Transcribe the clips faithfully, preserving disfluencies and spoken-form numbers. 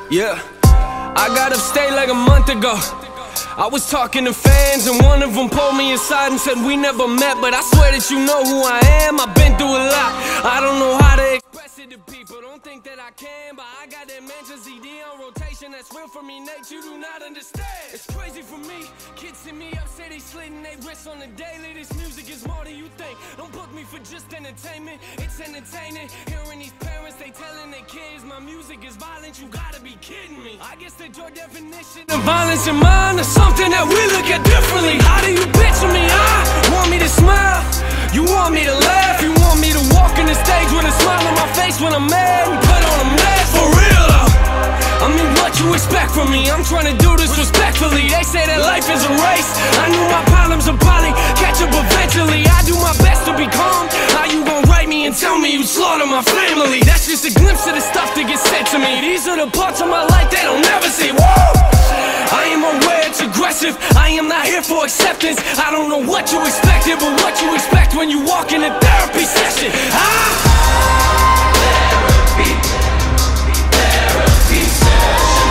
Yeah, I got upstate like a month ago. I was talking to fans and one of them pulled me aside and said we never met, but I swear that you know who I am. I've been through a lot, I don't know how to express it to people. Don't think that I can, but I got that Mansion C D on rotation. That's real for me, Nate, you do not understand. It's crazy for me, kids see me up, say they slitting they wrists on the daily. This music is more than you think. Don't book me for just entertainment, it's entertaining. Hearing these parents, they telling their kids my music is violent, you gotta be kidding me. I guess that your definition of violence in mine is something that we look at differently. How do you picture me? I want me to smile, you want me to laugh, you want me to walk in the stage with a smile on my face when I'm mad and put on a mask. For real though, I mean, what you expect from me? I'm trying to do this respectfully. They say that life is a race, I knew my problems would probably catch up eventually. I do my best to be calm. How you gon' write me and tell me you slaughter my family? That's just a glimpse of the stuff that gets said to me. These are the parts of my life they don't never see. Woo! I am aware it's aggressive, I am not here for acceptance. I don't know what you expected, but what you expect when you walk in a therapy session. Ah! Therapy, therapy session.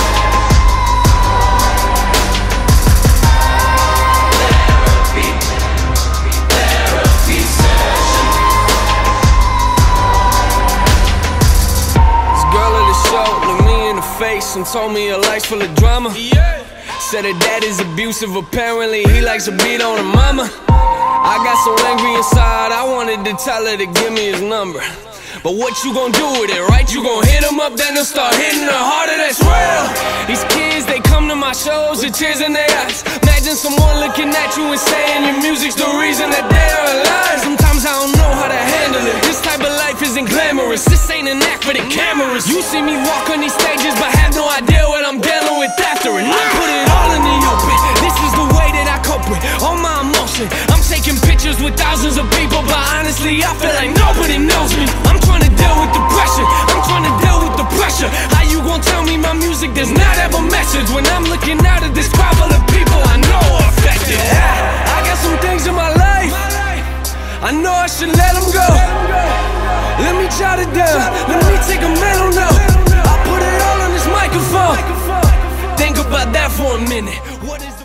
Therapy, therapy session. This girl at the show looked me in the face and told me her life's full of drama. Yeah. Said her dad is abusive, apparently he likes to beat on her mama. I got so angry inside, I wanted to tell her to give me his number. But what you gon' do with it, right? You gon' hit him up, then they'll start hitting her harder, that's real. These kids, they come to my shows with tears in their eyes. Imagine someone looking at you and saying your music's the reason that they are alive. Sometimes I don't know how to handle it. This type of life isn't glamorous, this ain't an act for the cameras. You see me walk on these stages, but have no idea what I'm dealing with after it. I put it all in the open, this is the way that I cope with all my emotion. I'm taking pictures with thousands of people, but honestly I feel like nobody knows me. I'm trying to deal with the pressure, I'm trying to deal with the pressure. How you gon' tell me my music does not have a message when I'm looking out at this crowd full of people I know are affected? I got some things in my life, I know I should let them go. Let me jot it down, let me take a mental note. I put it all on this microphone. Think about that for a minute. What is